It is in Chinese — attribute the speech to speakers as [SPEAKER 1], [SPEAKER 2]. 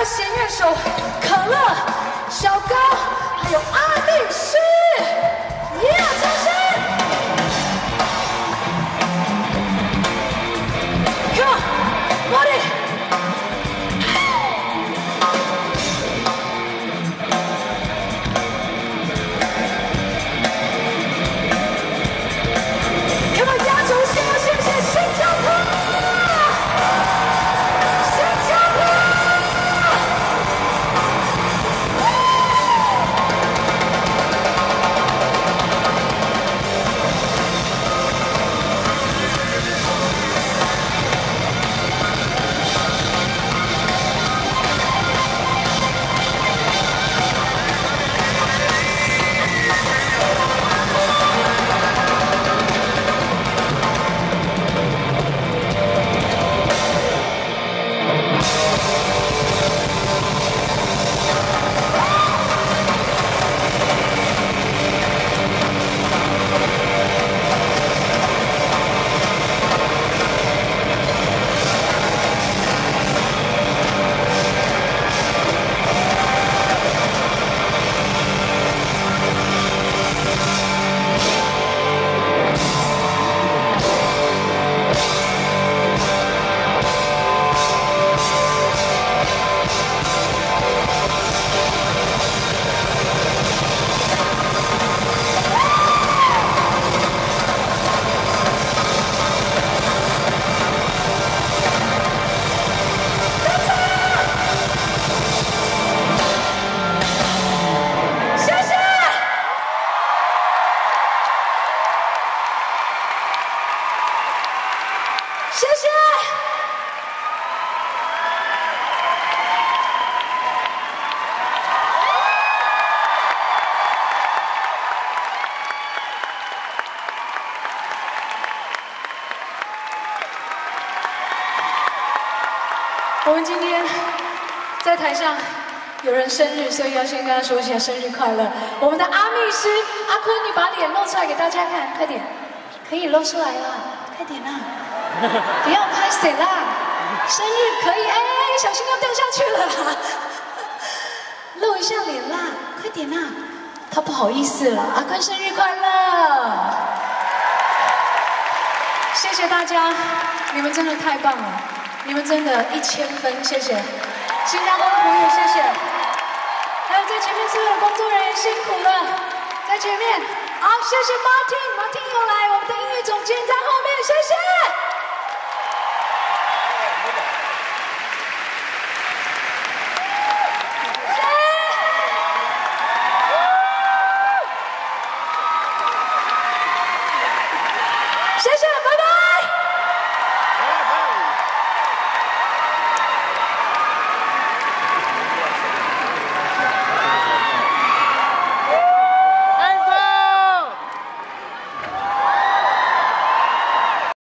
[SPEAKER 1] 的弦乐手可乐、小高，还有阿力师，掌声 ！Come on, Marty。 谢谢。我们今天在台上有人生日，所以要先跟他说一下生日快乐。我们的阿密师阿坤，你把脸露出来给大家看，快点，可以露出来了，快点啦！ 不要拍谁啦！生日可以，哎，小心要掉下去了啦！露一下脸啦，快点啦！他不好意思了，阿坤生日快乐！谢谢大家，你们真的太棒了，你们真的1000分，谢谢！新加坡的朋友，谢谢！还有在前面所有的工作人员辛苦了，在前面，好，谢谢 Martin 又来，我们的音乐总监在后面，谢谢！